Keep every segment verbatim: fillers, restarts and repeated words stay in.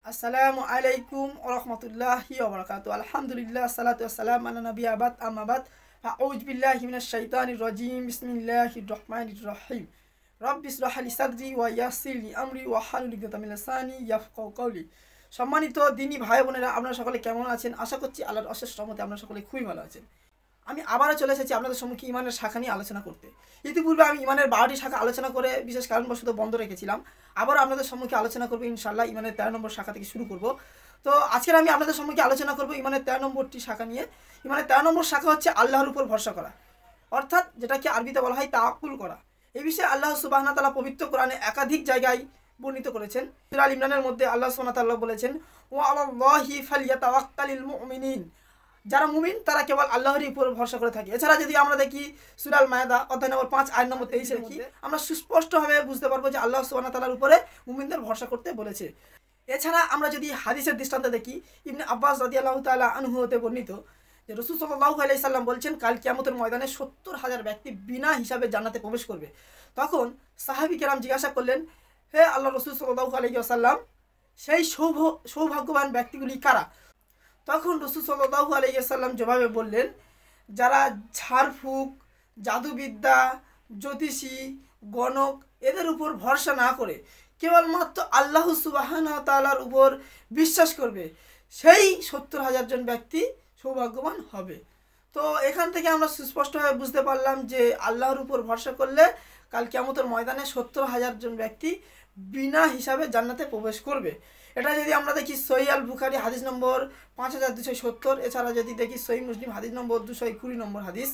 আসসালামু আলাইকুম ওয়া রাহমাতুল্লাহি ওয়া বারাকাতুহু। আলহামদুলিল্লাহ, সালাতু ওয়াসসালামু আলা নাবিয়্যি আবাদ আম্মা বাদ। আউযু বিল্লাহি মিনাশ শাইতানির রাজীম। বিসমিল্লাহির রহমানির রহিম। রব্বি ইশরাহ লি সাদরি ওয়া ইয়াসসির লি আমরি ওয়াহলুল উকদাতাম মিন লিসানি ইয়াফকাহু কাওলি। সম্মানিত দিনী ভাই বোনেরা, আপনারা সকলে কেমন আছেন? আশা করছি আল্লাহর অশেষ রহমতে আপনারা সকলে খুবই ভালো আছেন। আমি আবারও চলে এসেছি আপনাদের সম্মুখে ইমানের শাখা নিয়ে আলোচনা করতে। ইতিপূর্বে আমি ইমানের বারোটি শাখা আলোচনা করে বিশেষ কারণবশত বন্ধ রেখেছিলাম। আবারও আপনাদের সম্মুখে আলোচনা করবো ইনশাআল্লাহ। ইমানের তেরো নম্বর শাখা থেকে শুরু করব। তো আজকের আমি আপনাদের সম্মুখে আলোচনা করবো ইমানের তেরো নম্বরটি শাখা নিয়ে। ইমানের তেরো নম্বর শাখা হচ্ছে আল্লাহর উপর ভরসা করা, অর্থাৎ যেটাকে আরবিতে বলা হয় তাওয়াক্কুল করা। এই বিষয়ে আল্লাহ সুবহানাহু ওয়া তাআলা পবিত্র কোরআনে একাধিক জায়গায় বর্ণিত করেছেন। সূরা আল ইমরানের মধ্যে আল্লাহ সুবহানাহু ওয়া তাআলা বলেছেন, ওয়া আলাল্লাহি ফালইয়াতাওয়াক্কালিল মুমিনিন, যারা মুমিন তারা কেবল আল্লাহরই উপর ভরসা করে থাকে। এছাড়া যদি আমরা দেখি সূরা আল মায়েদা অধ্যায় নম্বর পাঁচ আয়াত নম্বর তেইশে দেখি, আমরা সুস্পষ্টভাবে বুঝতে পারবো যে আল্লাহ সুবহানাহু ওয়া তাআলার উপরে মুমিনদের ভরসা করতে বলেছে। এছাড়া আমরা যদি হাদিসের দৃষ্টান্ত দেখি, ইবনে আব্বাস রাদিয়াল্লাহু তাআলা আনহু হতে বর্ণিত যে রাসূল সাল্লাল্লাহু আলাইহি সাল্লাম বলছেন, কাল কিয়ামতের ময়দানে সত্তর হাজার ব্যক্তি বিনা হিসাবে জান্নাতে প্রবেশ করবে। তখন সাহাবী কেরাম জিজ্ঞাসা করলেন, হে আল্লাহ রাসূল সাল্লাল্লাহু আলাইহি ওয়াসাল্লাম, সেই সৌভাগ্যবান ব্যক্তিগুলি কারা? তখন রাসূল সাল্লাল্লাহু আলাইহি ওয়াসাল্লাম জবাবে বললেন, যারা ঝাড়ফুঁক, জাদুবিদ্যা, জ্যোতিষী, গণক এদের উপর ভরসা না করে কেবলমাত্র আল্লাহ সুবহানাহু ওয়া তাআলার উপর বিশ্বাস করবে, সেই সত্তর হাজার জন ব্যক্তি সৌভাগ্যবান হবে। তো এখান থেকে আমরা সুস্পষ্টভাবে বুঝতে পারলাম যে আল্লাহর উপর ভরসা করলে কাল কিয়ামতের ময়দানে সত্তর হাজার জন ব্যক্তি বিনা হিসাবে জান্নাতে প্রবেশ করবে। এটা যদি আমরা দেখি সহিহ আল বুখারী হাদিস নম্বর পাঁচ হাজার দুশো সত্তর, এছাড়া যদি দেখি সহিহ মুসলিম হাদিস নম্বর দুশো কুড়ি নম্বর হাদিস।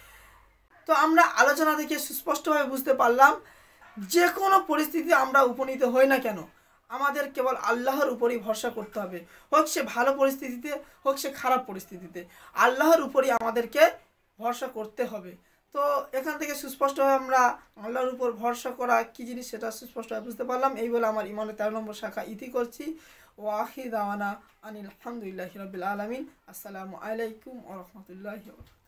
তো আমরা আলোচনা থেকে সুস্পষ্টভাবে বুঝতে পারলাম, যে কোনো পরিস্থিতি আমরা উপনীত হই না কেন, আমাদের কেবল আল্লাহর উপরই ভরসা করতে হবে। হোক সে ভালো পরিস্থিতিতে, হোক সে খারাপ পরিস্থিতিতে, আল্লাহর উপরই আমাদেরকে ভরসা করতে হবে। তো এখান থেকে সুস্পষ্টভাবে আমরা আল্লাহর উপর ভরসা করা কী জিনিস সেটা সুস্পষ্টভাবে বুঝতে পারলাম। এই বলে আমার ইমানের তেরো নম্বর শাখা ইতি করছি। ও আখির দাওয়ানা আনিল হামদুলিল্লাহি রাব্বিল আলামিন। আসসালামু আলাইকুম ওয়া রাহমাতুল্লাহি ওয়া বারাকাতুহু।